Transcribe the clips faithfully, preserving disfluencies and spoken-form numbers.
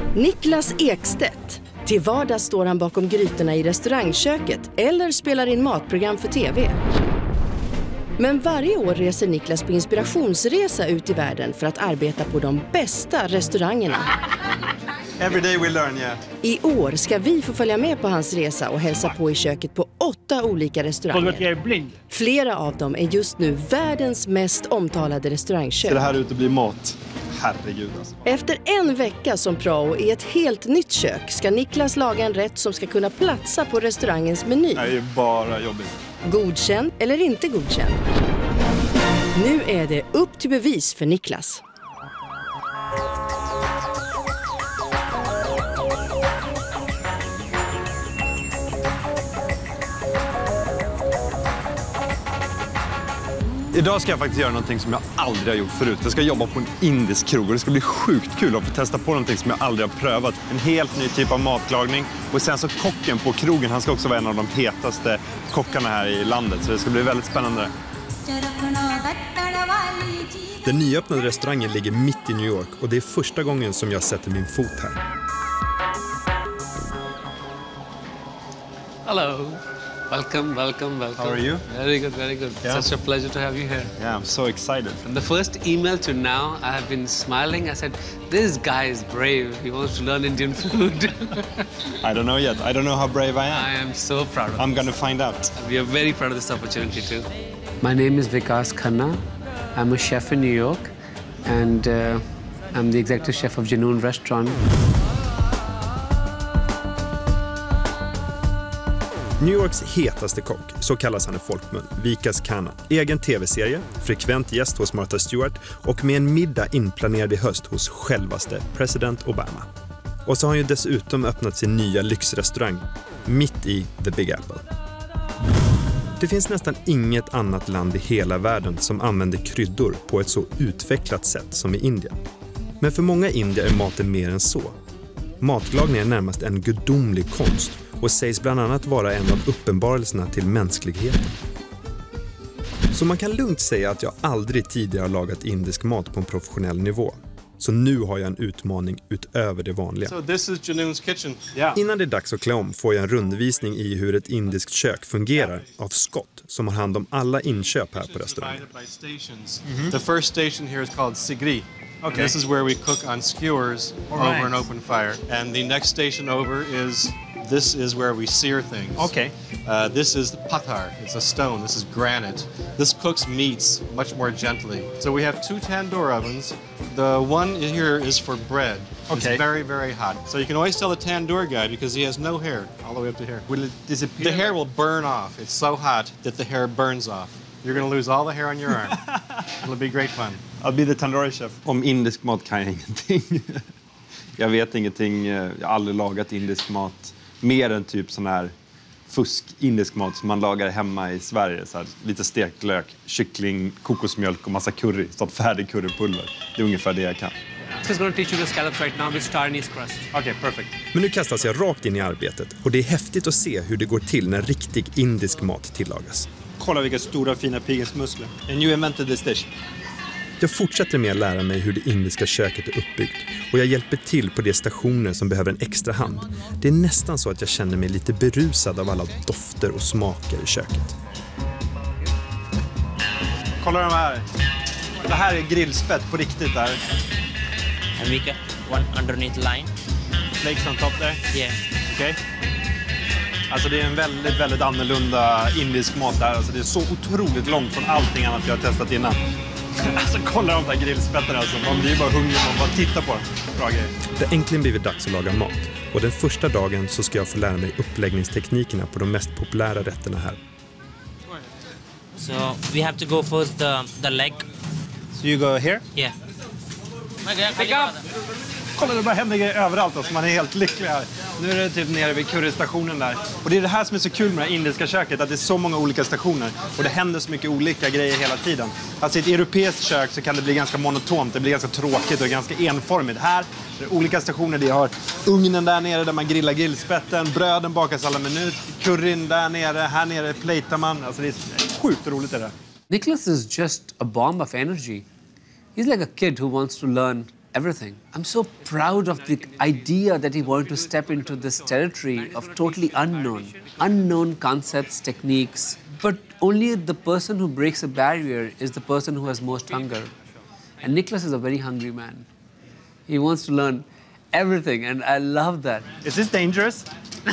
Niklas Ekstedt. Till vardags står han bakom grytorna i restaurangköket eller spelar in matprogram för tv. Men varje år reser Niklas på inspirationsresa ut i världen för att arbeta på de bästa restaurangerna. Every day we learn, yeah. I år ska vi få följa med på hans resa och hälsa på i köket på åtta olika restauranger. Flera av dem är just nu världens mest omtalade restaurangkök. Ser det här ut att bli mat? Herregud alltså. Efter en vecka som prao i ett helt nytt kök ska Niklas laga en rätt som ska kunna platsa på restaurangens meny. Det är ju bara jobbigt. Godkänd eller inte godkänd? Nu är det upp till bevis för Niklas. Idag ska jag faktiskt göra någonting som jag aldrig har gjort förut. Jag ska jobba på en indisk krog och det ska bli sjukt kul att få testa på någonting som jag aldrig har prövat. En helt ny typ av matlagning. Och sen så kocken på krogen, han ska också vara en av de hetaste kockarna här i landet. Så det ska bli väldigt spännande. Den nyöppnade restaurangen ligger mitt i New York och det är första gången som jag sätter min fot här. Hello. Welcome, welcome, welcome. How are you? Very good, very good. Yeah. Such a pleasure to have you here. Yeah, I'm so excited. From the first email to now, I have been smiling. I said, this guy is brave. He wants to learn Indian food. I don't know yet. I don't know how brave I am. I am so proud of I'm this. going to find out. We are very proud of this opportunity too. My name is Vikas Khanna. I'm a chef in New York. And uh, I'm the executive chef of Janoon Restaurant. New Yorks hetaste kock, så kallas han i folkmun, Vikas Khanna. Egen tv-serie, frekvent gäst hos Martha Stewart och med en middag inplanerad i höst hos självaste president Obama. Och så har han ju dessutom öppnat sin nya lyxrestaurang mitt i The Big Apple. Det finns nästan inget annat land i hela världen som använder kryddor på ett så utvecklat sätt som i Indien. Men för många indier är maten mer än så. Matlagning är närmast en gudomlig konst och sägs bland annat vara en av uppenbarelserna till mänskligheten. Så man kan lugnt säga att jag aldrig tidigare har lagat indisk mat på en professionell nivå. Så nu har jag en utmaning utöver det vanliga. So this is Janoon's kitchen. Yeah. Innan det är dags att klä om får jag en rundvisning i hur ett indiskt kök fungerar av Scott som har hand om alla inköp här på restaurangen. Mm-hmm. The first station here is called Sigri. Okay. This is where we cook on skewers All over right. an open fire. And the next station over is, this is where we sear things. Okay. Uh, this is the pathar. It's a stone. This is granite. This cooks meats much more gently. So we have two tandoor ovens. The one here is for bread. Okay. It's very, very hot. So you can always tell the tandoor guy because he has no hair all the way up to here. Will it disappear? The hair will burn off. It's so hot that the hair burns off. You're going to lose all the hair on your arm. It'll be great fun. I'll be the tandoori chef. Om indisk mat kan jag ingenting. Jag vet ingenting. Jag har aldrig lagat indisk mat. Mer än typ sån här fusk indisk mat som man lagar hemma i Sverige. Så här, lite stekt lök, kyckling, kokosmjölk och massa curry. Sånt färdig currypulver. Det är ungefär det jag kan. Just going to teach you the scallops right now with star anise crust. Okay, perfect. Men nu kastas jag rakt in i arbetet och det är häftigt att se hur det går till när riktig indisk mat tillagas. Kolla vilka stora fina pigensmussler. And you invented this dish. Jag fortsätter med att lära mig hur det indiska köket är uppbyggt och jag hjälper till på de stationer som behöver en extra hand. Det är nästan så att jag känner mig lite berusad av alla dofter och smaker i köket. Kolla de här. Det här är grillspett på riktigt där. And we get one underneath line. Flakes on top där. Yeah. Okej. Okay. Alltså det är en väldigt, väldigt annorlunda indisk mat där. Alltså det är så otroligt långt från allting annat jag har testat innan. Alltså kolla de där grillspettarna alltså. Man blir ju bara hungrig, man bara tittar på det. Bra grej. Det har äntligen blivit dags att laga mat. Och den första dagen så ska jag få lära mig uppläggningsteknikerna på de mest populära rätterna här. So we have to go first the the leg. So you go here? Yeah. Pick up! Kolla, det bara händer grejer överallt. Alltså. Man är helt lycklig här. Nu är det typ nere vid currystationen där. Och det är det här som är så kul med det indiska köket. Att det är så många olika stationer. Och det händer så mycket olika grejer hela tiden. Alltså i ett europeiskt kök så kan det bli ganska monotont. Det blir ganska tråkigt och ganska enformigt. Här är det olika stationer. Det har ugnen där nere där man grillar grillspetten. Bröden bakas alla minut. Curryn där nere. Här nere platear man. Alltså det är sjukt roligt det där. Nicholas is just a bomb of energy. He's like a kid who wants to learn everything. I'm so proud of the idea that he wanted to step into this territory of totally unknown, unknown concepts, techniques. But only the person who breaks a barrier is the person who has most hunger. And Nicholas is a very hungry man. He wants to learn everything, and I love that. Is this dangerous?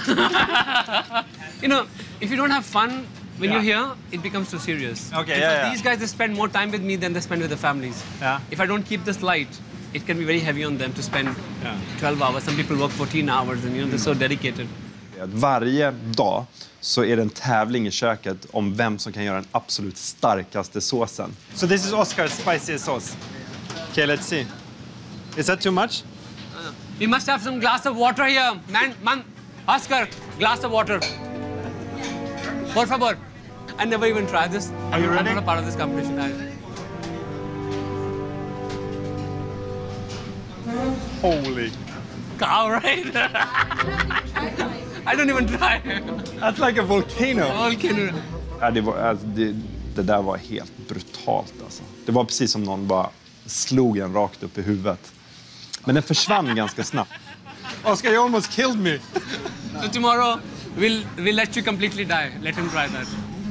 You know, if you don't have fun when yeah. you're here, it becomes too serious. Okay, because yeah, yeah. These guys, they spend more time with me than they spend with their families. Yeah. If I don't keep this light, it can be very heavy on them to spend yeah. twelve hours. Some people work fourteen hours, and you know, they're so dedicated. Varje dag så är det en tävling i köket om vem som kan göra den absolut starkaste såsen. So this is Oscar's spicy sauce. Okay, let's see. Is that too much? Uh, we must have some glass of water here. Man, man, Oscar, glass of water. Por favor. I never even tried this. Are you ready? I'm not a part of this competition. I... Holy cow, right? I don't even try. That's like a volcano. Volcano. Ja, det, var, alltså, det, det där var helt brutalt. Alltså. Det var precis som någon bara slog en rakt upp i huvudet. Men den försvann ganska snabbt. Oscar, you almost killed me. So tomorrow, we'll, we'll let you completely die. Let him try that.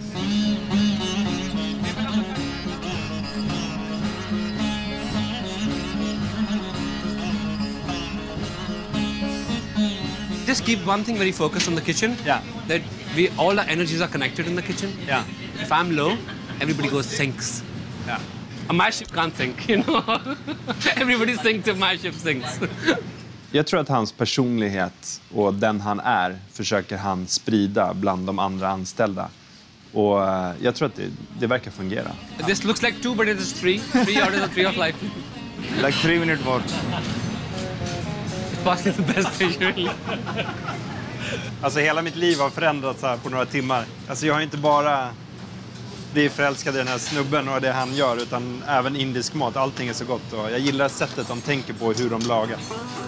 Just keep one thing very focused on the kitchen. Yeah. That we all our energies are connected in the kitchen. Yeah. If I'm low, everybody goes sinks. Yeah. My ship can't sink, you know. Everybody sinks if my ship sinks. Jag tror att hans personlighet och den han är försöker han sprida bland de andra anställda. Och jag tror att det, det verkar fungera. This looks like two, but it is three. Three out of the three of life. Like three minute more. It's possibly the best dish, really. Alltså hela mitt liv har förändrats här på några timmar. Alltså jag har inte bara blivit förälskad i den här snubben och det han gör, utan även indisk mat. Allting är så gott och jag gillar sättet de tänker på hur de lagar.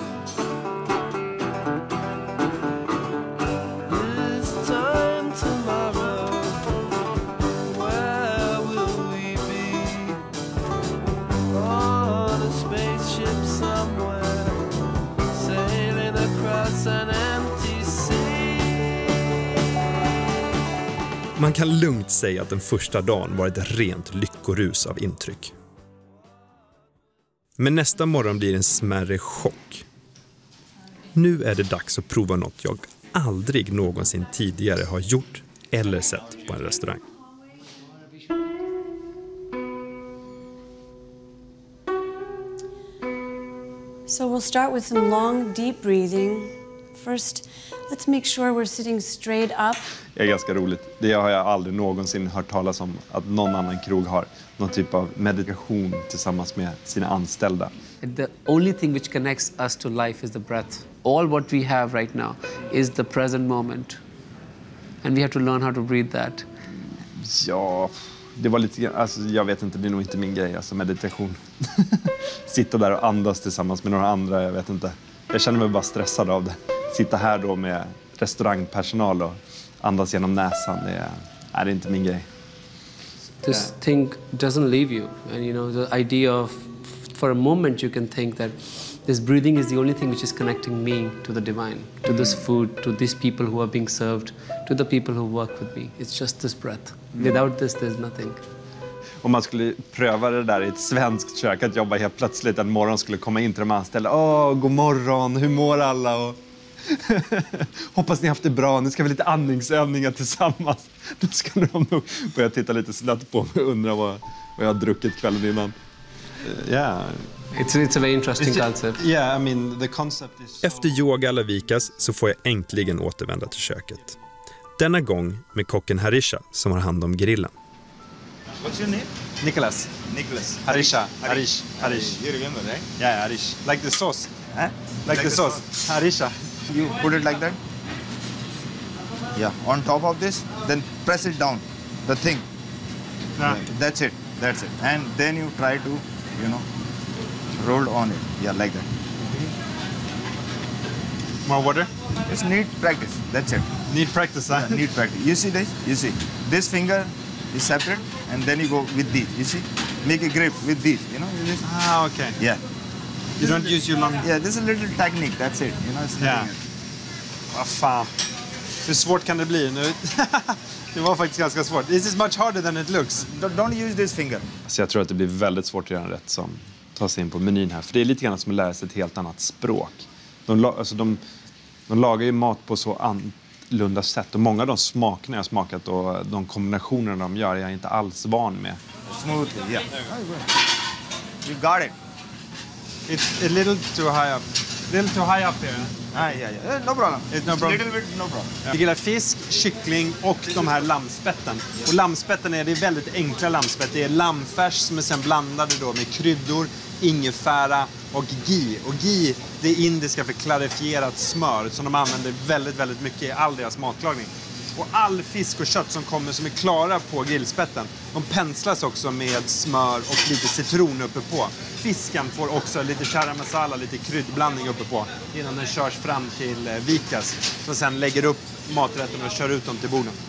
Man kan lugnt säga att den första dagen var ett rent lyckorus av intryck. Men nästa morgon blir en smärre chock. Nu är det dags att prova något jag aldrig någonsin tidigare har gjort eller sett på en restaurang. So we'll start with some long, deep breathing. First, let's make sure we're sitting straight up. Det är ganska roligt. Det har jag aldrig någonsin hört talas om att någon annan krog har. Någon typ av meditation tillsammans med sina anställda. The only thing which connects us to life is the breath. All what we have right now is the present moment. And we have to learn how to breathe that. Ja, det var lite, alltså jag vet inte, det är nog inte min grej, alltså meditation. Sitta där och andas tillsammans med några andra, jag vet inte. Jag känner mig bara stressad av det. Sitta här då med restaurangpersonal och andas genom näsan, det är, är det inte min grej. This thing doesn't leave you. And you know, the idea of, for a moment you can think that this breathing is the only thing which is connecting me to the divine, to this food, to these people who are being served, to the people who work with me. It's just this breath. Without this, there's nothing. Om man skulle pröva det där i ett svenskt kök, att jobba helt plötsligt en morgon skulle komma in till de anställda. Åh, god morgon, hur mår alla? Och hoppas ni haft det bra, nu ska vi lite andningsövningar tillsammans. Då ska de nog börja titta lite snett på mig och undra vad, vad jag har druckit kvällen innan. Uh, yeah. It's, it's a very interesting it's concept. Yeah, I mean, the concept is so... Efter yoga alla vikas så får jag äntligen återvända till köket. Denna gång med kocken Harisha som har hand om grillen. What's your name? Nicholas. Nicholas. Harisha. Harish. Harish. You remember, right? Yeah, Harish. Like the sauce. Huh? Like, like the, the sauce. sauce. Harisha. You put it like that. Yeah, on top of this, then press it down, the thing. Yeah. Yeah, that's it, that's it. And then you try to, you know, roll on it. Yeah, like that. More water? It's neat practice, that's it. Need practice, huh? Yeah, neat practice. You see this? You see. This finger is separate, and then you go with these, you see? Make a grip with these, you know? This. Ah, okay. Yeah. You don't use your long... Yeah, this is a little technique, that's it. You know, it's Yeah. nothing else. Vad fan. Hur svårt kan det bli nu? Det var faktiskt ganska svårt. This is much harder than it looks. Don't, don't use this finger. Så jag tror att det blir väldigt svårt att göra en rätt som tar sig in på menyn här. För det är lite grann som att lära sig ett helt annat språk. De, la- alltså de, de lagar ju mat på så annorlunda sätt. Och många av de smakerna jag har smakat och de kombinationerna de gör är jag inte alls van med. Smoothly, yeah. You got it. It's a little too high up. A little too high up here. Ah, yeah, yeah. Eh, No problem. It's no problem. Little bit, no problem. Jag gillar fisk, kyckling och de här lammspetten. Och lammspetten är, det är väldigt enkla lammspett. Det är lammfärs som är sen blandade då med kryddor, ingefära och ghee. Och ghee, det är indiska för klarifierat smör som de använder väldigt, väldigt mycket i all deras matlagning. Och all fisk och kött som kommer som är klara på grillspetten, de penslas också med smör och lite citron uppe på. Fisken får också lite chara masala, lite kryddblandning uppe på innan den körs fram till eh, Vikas. Som sen lägger upp maträtten och kör ut dem till borden.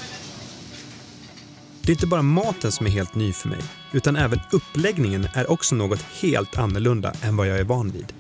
Det är inte bara maten som är helt ny för mig, utan även uppläggningen är också något helt annorlunda än vad jag är van vid.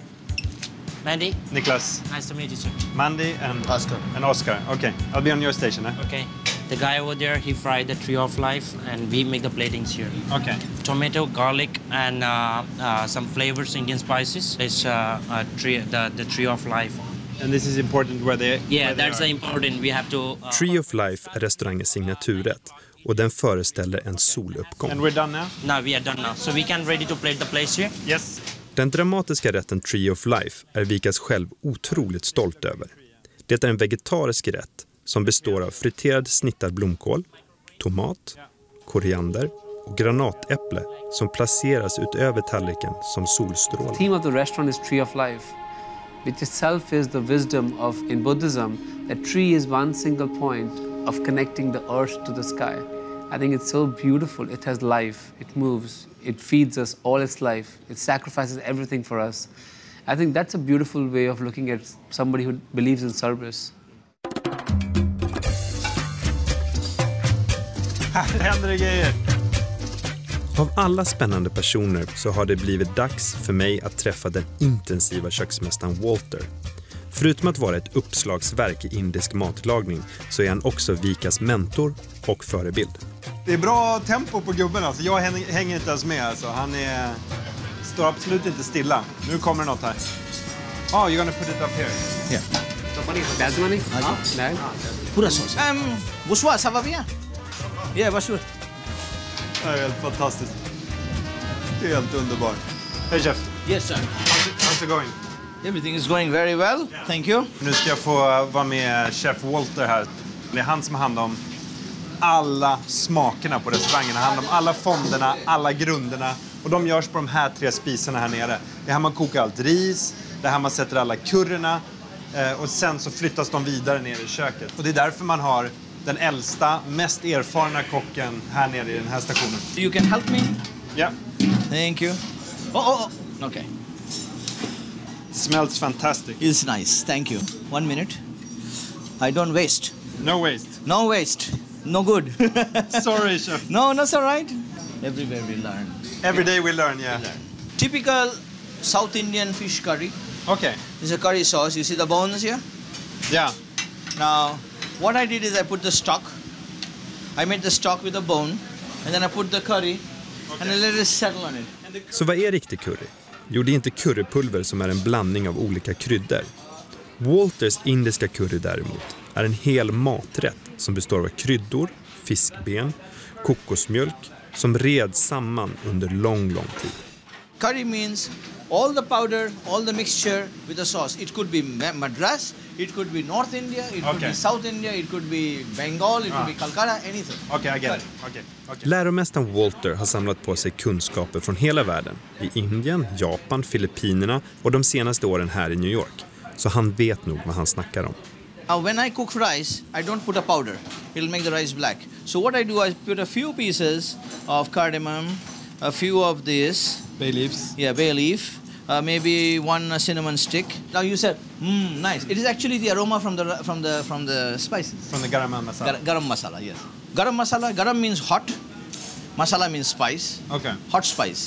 Mandy, Niklas, nice to meet you, sir. Mandy and Oscar. And Oscar. Okay, I'll be on your station, eh? Okay. The guy over there, he fried the tree of life, and we make the platings here. Okay. Tomato, garlic, and uh, uh, some flavors, Indian spices. It's uh, a tree, the, the tree of life. And this is important where they... Yeah, where they that's are. the important. We have to... Uh, Tree of Life är restaurangens signaturrätt och den föreställer en soluppgång. And we're done now? now we are done now. So we can ready to plate the place here. Yes. Den dramatiska rätten Tree of Life är Vikas själv otroligt stolt över. Det är en vegetarisk rätt som består av friterad snittad blomkål, tomat, koriander och granatäpple som placeras utöver tallriken som solstrålar. The theme of the restaurant is Tree of Life, which itself is the wisdom of, in Buddhism, that tree is one single point of connecting the earth to the sky. I think it's so beautiful. It has life, it moves, it feeds us all its life, it sacrifices everything for us. I think that's a beautiful way of looking at somebody who believes in service. Här händer det grejer. Av alla spännande personer så har det blivit dags för mig att träffa den intensiva köksmästaren Walter. Förutom att vara ett uppslagsverk i indisk matlagning så är han också Vikas mentor och förebild. Det är bra tempo på gubben alltså. Jag hänger inte ens med alltså. Han är... står absolut inte stilla. Nu kommer det något här. Oh, you're gonna put it up here. Yeah. Basmati? Ah, no. Pura sauce. Um, Buswa, ça va bien? Yeah, bonjour. Det är helt fantastiskt. Det är helt underbart. Hej chef. Yes, sir. How's it, how's it going? Everything is going very well. Thank you. Nu ska jag få vara med chef Walter här. Det är han som har hand om alla smakerna på restaurangen. Han har hand om alla fonderna, alla grunderna. Och de görs på de här tre spisarna här nere. Det är här man kokar allt ris. Det är här man sätter alla curryna. Och sen så flyttas de vidare ner i köket. Och det är därför man har den äldsta, mest erfarna kocken här nere i den här stationen. You can help me? Ja. Thank you. Oh, oh, oh. Okay. Smells fantastic. It's nice. Thank you. One minute. I don't waste. No waste. No waste. No good. Sorry, chef. No, that's all right. Everywhere we learn. Every day we learn, yeah. We learn. Typical South Indian fish curry. Okay. This is a curry sauce. You see the bones here? Yeah. Now, what I did is I put the stock. I made the stock with the bone. And then I put the curry. Okay. And I let it settle on it. Så vad är riktig curry? Jo, det är inte currypulver som är en blandning av olika kryddor. Walters indiska curry däremot är en hel maträtt som består av kryddor, fiskben, kokosmjölk som reds samman under lång, lång tid. Curry means all the powder, all the mixture with the sauce. It could be Madras, it could be North India, it could Okay. be South India, it could be Bengal, it Ah. could be Calcutta, anything. Okay, I get Curry. it. Okay. Okay. Läromästaren Walter har samlat på sig kunskaper från hela världen. I Indien, Japan, Filippinerna och de senaste åren här i New York. Så han vet nog vad han snackar om. Now when I cook rice, I don't put a powder. It'll make the rice black. So what I do, I put a few pieces of cardamom, a few of this. Bay leaves. Yeah, bay leaf. Uh, maybe one uh, cinnamon stick. Now you said, mmm, nice. It is actually the aroma from the from the from the spices. From the garam masala. Gar- garam masala, yes. Garam masala. Garam means hot. Masala means spice. Okay. Hot spice.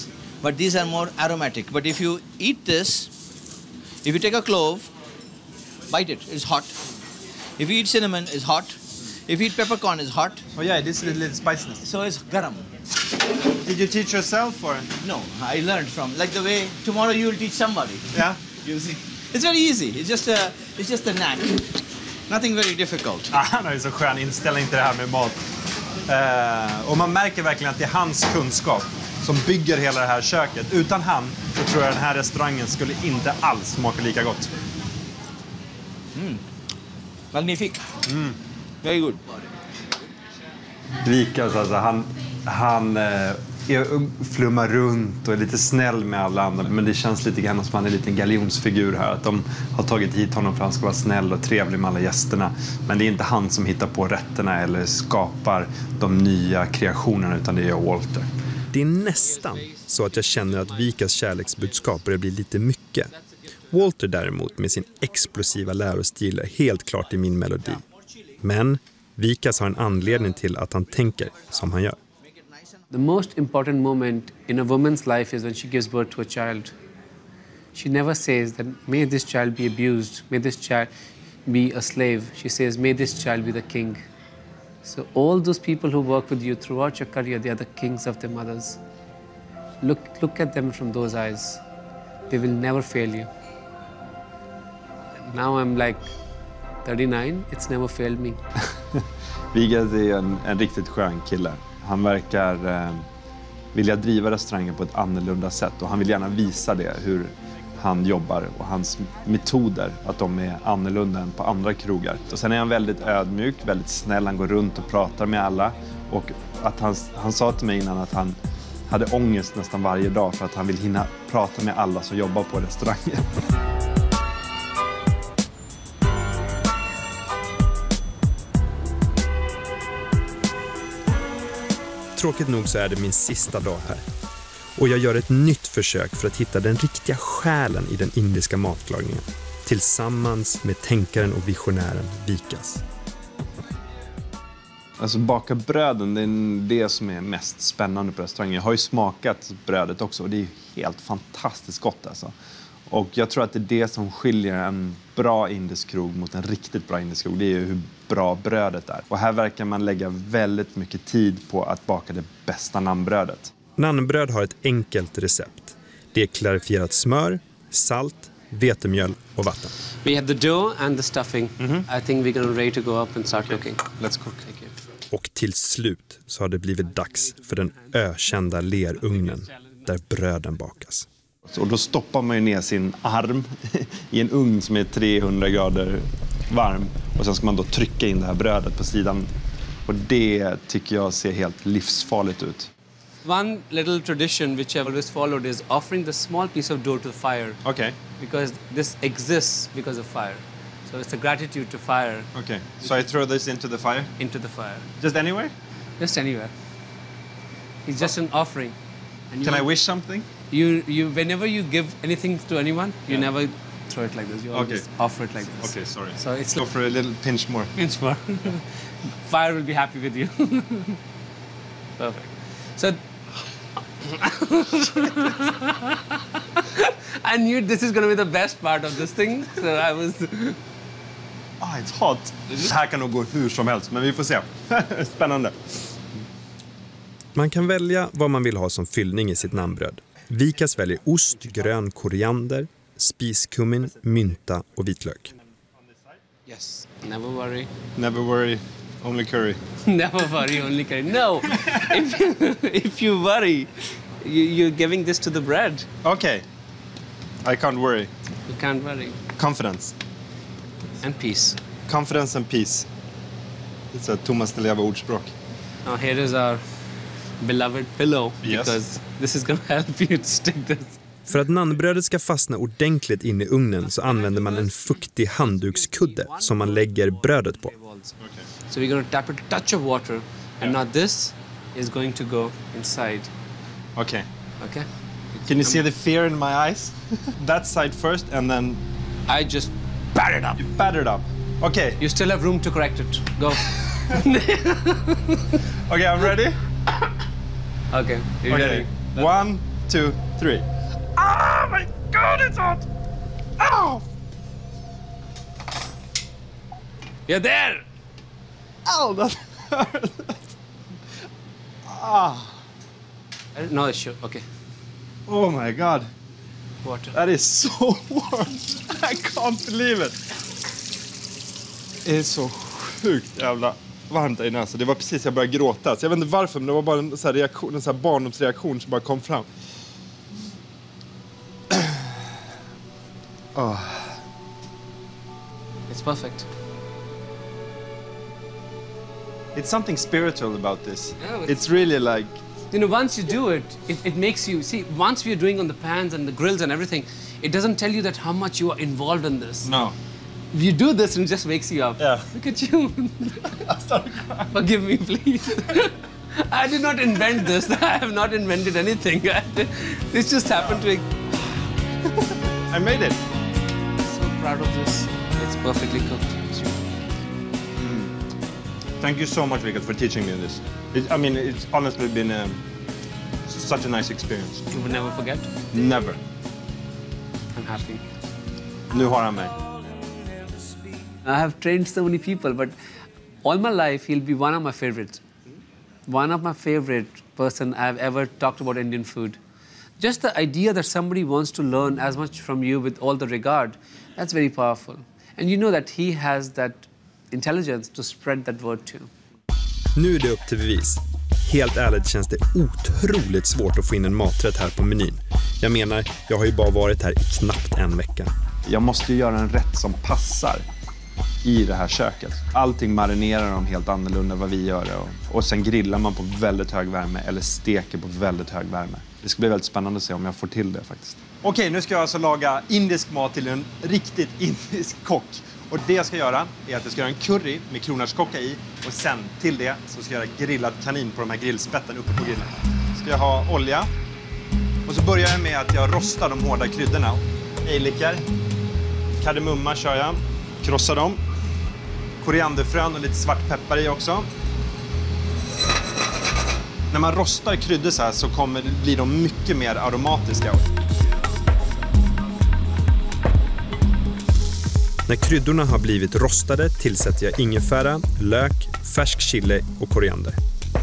but these are more aromatic. But if you eat this, if you take a clove, bite it, it's hot. If you eat cinnamon, it's hot. If you eat peppercorn, it's hot. Oh yeah, this is a little spiciness. So it's garam. Did you teach yourself or? No, I learned from, like the way tomorrow you will teach somebody. Yeah. You see, it's very easy. It's just a, it's just a knack. Nothing very difficult. Ah, han har ju så skön inställning till det här med mat. Eh, och man märker verkligen att det är hans kunskap som bygger hela det här köket. Utan han så tror jag den här restaurangen skulle inte alls smaka lika gott. Mm. Magnifique. Mm. Very good. Vikas, alltså, han, han eh, flummar runt och är lite snäll med alla andra. Men det känns lite grann som han är en liten galjonsfigur här. Att de har tagit hit honom för att han ska vara snäll och trevlig med alla gästerna. Men det är inte han som hittar på rätterna eller skapar de nya kreationerna, utan det är Walter. Det är nästan så att jag känner att Vikas kärleksbudskap börjar bli lite mycket. Walter däremot med sin explosiva lärostil är helt klart i min melodi. Men Vikas har en anledning till att han tänker som han gör. The most important moment in a woman's life is when she gives birth to a child. She never says that may this child be abused, may this child be a slave. She says may this child be the king. So all those people who work with you throughout your career, they are the kings of their mothers. Look, look at them from those eyes. They will never fail you. Now I'm like thirty-nine, it's never failed me. Vikas är en, en riktigt skön kille. Han verkar eh, vilja driva restaurangen på ett annorlunda sätt. Och han vill gärna visa det, hur han jobbar och hans metoder. Att de är annorlunda än på andra krogar. Och sen är han väldigt ödmjuk, väldigt snäll. Han går runt och pratar med alla. Och att han, han sa till mig innan att han hade ångest nästan varje dag. För att han vill hinna prata med alla som jobbar på restaurangen. Tråkigt nog så är det min sista dag här. Och jag gör ett nytt försök för att hitta den riktiga själen i den indiska matlagningen. Tillsammans med tänkaren och visionären Vikas. Alltså baka bröden, det är det som är mest spännande på restaurangen. Jag har ju smakat brödet också och det är helt fantastiskt gott alltså. Och jag tror att det är det som skiljer en bra indisk krog mot en riktigt bra indisk krog. Det är ju hur bra brödet är. Och här verkar man lägga väldigt mycket tid på att baka det bästa naanbrödet. Naanbröd har ett enkelt recept. Det är klarifierat smör, salt, vetemjöl och vatten. We have the dough and the stuffing. Mm-hmm. I think we're gonna ready to go up and start okay. cooking. Let's cook. Och till slut så har det blivit dags för den ökända lerugnen där bröden bakas. Och då stoppar man ju ner sin arm i en ugn som är trehundra grader varm. Och sen ska man då trycka in det här brödet på sidan. Och det tycker jag ser helt livsfarligt ut. One little tradition which I've always followed is offering the small piece of dough to the fire. Okay. Because this exists because of fire. So it's a gratitude to fire. Okay. So I throw this into the fire? Into the fire. Just anywhere? Just anywhere. It's just an offering. And Can you, I wish something? You, you, whenever you give anything to anyone, you Yeah. never throw it like this. You always Okay. offer it like this. Okay, sorry. So it's Go like for a little pinch more. pinch more. Fire will be happy with you. Perfect. So I knew this is going to be the best part of this thing. So I was. Ah, it's hot. Det här kan nog gå hur som helst, men vi får se. Spännande. Man kan välja vad man vill ha som fyllning i sitt naanbröd. Vikas väljer ost, grön koriander, spiskummin, mynta och vitlök. Yes. Never worry. Never worry, only curry. Never worry, only curry. No. if you, if you worry, you, you're giving this to the bread. Okay. I can't worry. You can't worry. Confidence. And peace. Confidence and peace. It's a Thomas Di Leva ordspråk. Now here is our beloved pillow. Yes. Because this is going to help you to stick this. För att naanbrödet ska fastna ordentligt in i ugnen så använder man en fuktig handdukskudde som man lägger brödet på. So we're going to tap it a touch of water. And now this is going to go inside. Okay. Okay? Can you see the fear in my eyes? That side first and then I just batter it up. you batter it up. Okay. You still have room to correct it. Go. Okay, I'm ready. Okay, you Okay. ready? One, two, three. Oh my God, it's hot! Ow! You're there! Ow, that hurt. Ah. No issue. Okay. Oh my God. Water. That is so warm. I can't believe it. Det är så sjukt jävla varmt där inne. Alltså, det var precis jag började gråta. Så jag vet inte varför, men det var bara en, så här reaktion, en så här barndomsreaktion som bara kom fram. Oh. It's perfect. It's something spiritual about this. Yeah, it's- It's really like... You know, once you do it, it, it makes you... See, once we're doing on the pans and the grills and everything, it doesn't tell you that how much you are involved in this. No. You do this and it just wakes you up. Yeah. Look at you. I started crying. Forgive me, please. I did not invent this. I have not invented anything. This just happened to... I made it. So proud of this. It's perfectly cooked. Thank you so much, Vikas, for teaching me this. It, I mean, it's honestly been a, such a nice experience. You will never forget. Never. I'm happy. Nu har han mig. I have trained so many people, but all my life he'll be one of my favorites. One of my favorite person I've ever talked about Indian food. Just the idea that somebody wants to learn as much from you with all the regard, that's very powerful. And you know that he has that intelligence to spread that word too. Nu är det upp till bevis. Helt ärligt känns det otroligt svårt att få in en maträtt här på menyn. Jag menar, jag har ju bara varit här i knappt en vecka. Jag måste ju göra en rätt som passar i det här köket. Allting marinerar de helt annorlunda vad vi gör det. Och, och sen grillar man på väldigt hög värme eller steker på väldigt hög värme. Det ska bli väldigt spännande att se om jag får till det faktiskt. Okej, nu ska jag alltså laga indisk mat till en riktigt indisk kock. Och det jag ska göra är att jag ska göra en curry med kronärtskocka i. Och sen till det så ska jag göra grillad kanin på de här grillspetten uppe på grillen. Ska jag ha olja. Och så börjar jag med att jag rostar de hårda kryddorna. Ejlikar. Kardemumma kör jag. Krossar dem. Korianderfrön och lite svartpeppar i också. När man rostar kryddor så här så kommer, blir de mycket mer aromatiska. När kryddorna har blivit rostade tillsätter jag ingefära, lök, färsk chili och koriander.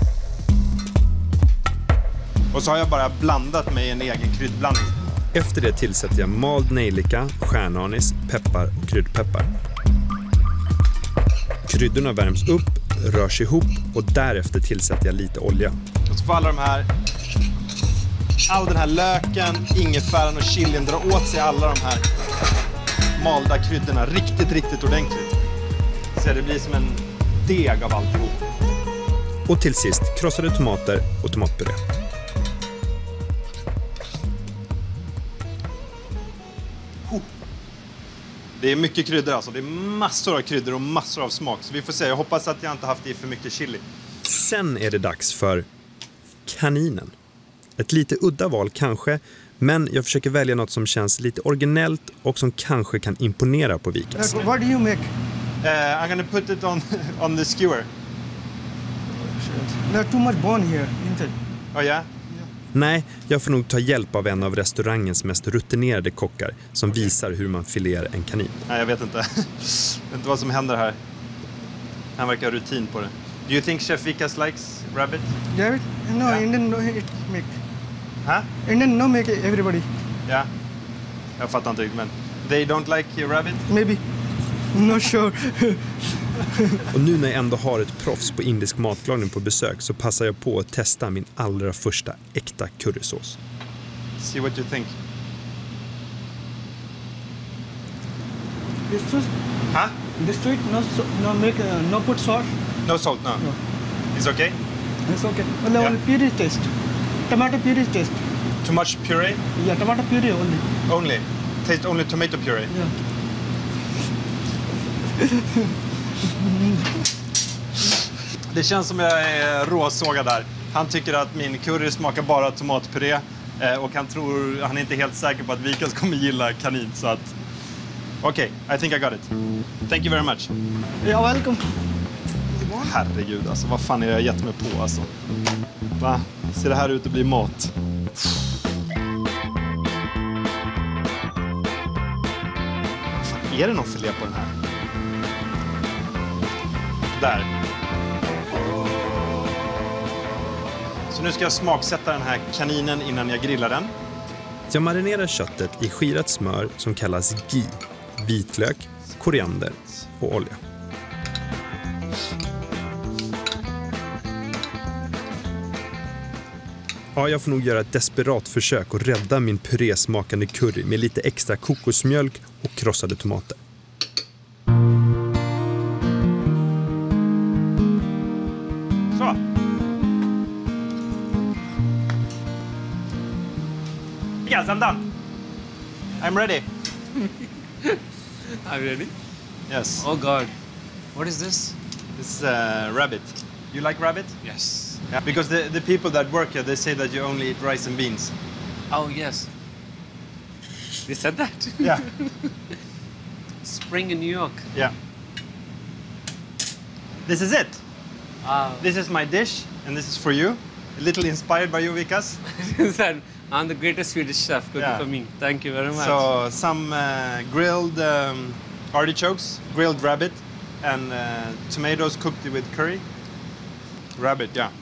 Och så har jag bara blandat med en egen kryddblandning. Efter det tillsätter jag mald nejlika, stjärnanis, peppar och kryddpeppar. Kryddorna värms upp, rörs ihop och därefter tillsätter jag lite olja. Och så får alla de här, all den här löken, ingefäran och chilin dra åt sig alla de här malda kryddorna riktigt, riktigt ordentligt. Så det blir som en deg av alltihop. Och till sist krossade tomater och tomatpuré. Det är mycket kryddor alltså. Det är massor av kryddor och massor av smak. Så vi får se. Jag hoppas att jag inte haft i för mycket chili. Sen är det dags för kaninen. Ett lite udda val kanske, men jag försöker välja något som känns lite originellt och som kanske kan imponera på Vikas. What do you make? Uh, I'm gonna put it on, on the skewer. There's too much bone here inside. Oh yeah? Nej, jag får nog ta hjälp av en av restaurangens mest rutinerade kockar som visar hur man filerar en kanin. Nej, jag vet inte. Jag vet inte vad som händer här. Han verkar ha rutin på det. Do you think Chef Vikas likes rabbit? David? No, Yeah. Indian no it make. Huh? Indian no make everybody. Ja. Jag fattar inte riktigt, men they don't like rabbit? Maybe. Not sure. Och nu när jag ändå har ett proffs på indisk matlagning på besök så passar jag på att testa min allra första äkta currysås. See what you think. This is Huh? this sweet no so, no make uh, no put salt. No salt, no. No. It's okay? It's okay. Only Yeah. only puree taste. Tomato puree taste. Too much puree? Yeah, tomato puree only. Only. Taste only tomato puree. Yeah. Det känns som jag är råsågad där. Han tycker att min curry smakar bara tomatpuré. Eh, och han tror, han är inte helt säker på att Vikas kommer gilla kanin. Så att, okej, okay, I think I got it. Thank you very much. Yeah, welcome. Herregud, alltså vad fan är jag gett mig på alltså? Va? Ser det här ut att bli mat? Är det någon filé på den här? Där. Så nu ska jag smaksätta den här kaninen innan jag grillar den. Jag marinerar köttet i skirat smör som kallas ghee, vitlök, koriander och olja. Ja, jag får nog göra ett desperat försök att rädda min purésmakande curry med lite extra kokosmjölk och krossade tomater. Så. Yes, I'm done. I'm ready. Are you ready? Yes. Oh God. What is this? This is uh, rabbit. You like rabbit? Yes. Yeah. Because the, the people that work here, they say that you only eat rice and beans. Oh, yes. They said that? Yeah. Spring in New York. Yeah. This is it. Wow. This is my dish, and this is for you. A little inspired by you, Vikas. I'm the greatest Swedish chef cooking Yeah. for me. Thank you very much. So some uh, grilled um, artichokes, grilled rabbit, and uh, tomatoes cooked with curry. Rabbit, yeah.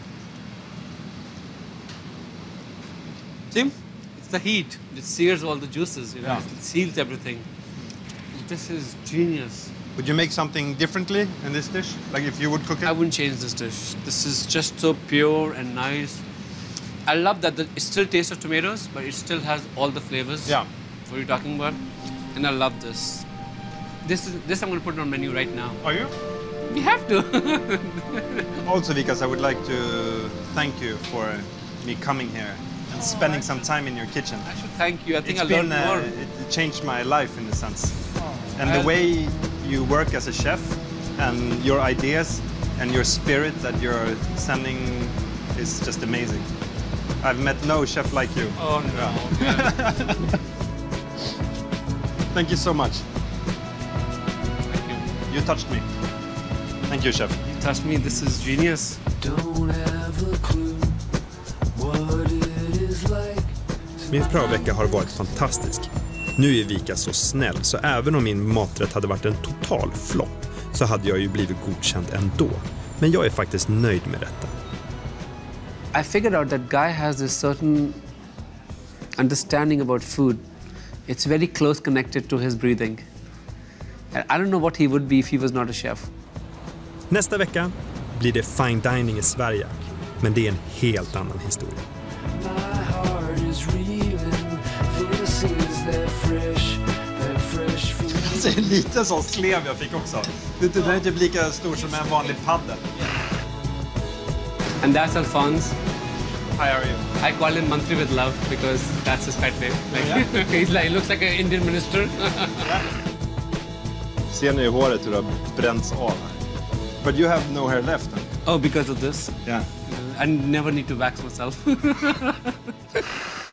See? It's the heat. It sears all the juices, you know. Yeah. It seals everything. This is genius. Would you make something differently in this dish? Like if you would cook it? I wouldn't change this dish. This is just so pure and nice. I love that the, it still tastes of tomatoes, but it still has all the flavors. Yeah. What you're talking about. And I love this. This is this I'm going to put on menu right now. Are you? We have to. Also, Vikas, I would like to thank you for me coming here and spending some time in your kitchen. I should thank you. I think It's I been, learned uh, more. it changed my life in a sense. And the I'll- way you work as a chef and your ideas and your spirit that you're sending is just amazing. I've met no chef like you. Oh no. Yeah. Thank you so much. Thank you. You touched me. Thank you, chef. You touched me. This is genius. Don't have a clue what it is like. Min Prao-vecka har varit fantastisk. Nu är Vika så snäll, så även om min maträtt hade varit en total flopp så hade jag ju blivit godkänd ändå. Men jag är faktiskt nöjd med detta. I figured out that Guy has this certain understanding about food. It's very close connected to his breathing. And I don't know what he would be if he was not a chef. Nästa vecka blir det fine dining i Sverige, men det är en helt annan historia. My heart is reeling. This is that fresh, that fresh food. Alltså, en liten sån slev jag fick också. Det- Den är typ lika stor som en vanlig paddel. And that's Alphonse. Hi, how are you? I call him Mantri with love because that's his pet name. Like, he's like, he looks like an Indian minister. Ser ni i håret hur det har bränts av här? But you have no hair left. Huh? Oh, because of this? Yeah. I never need to wax myself.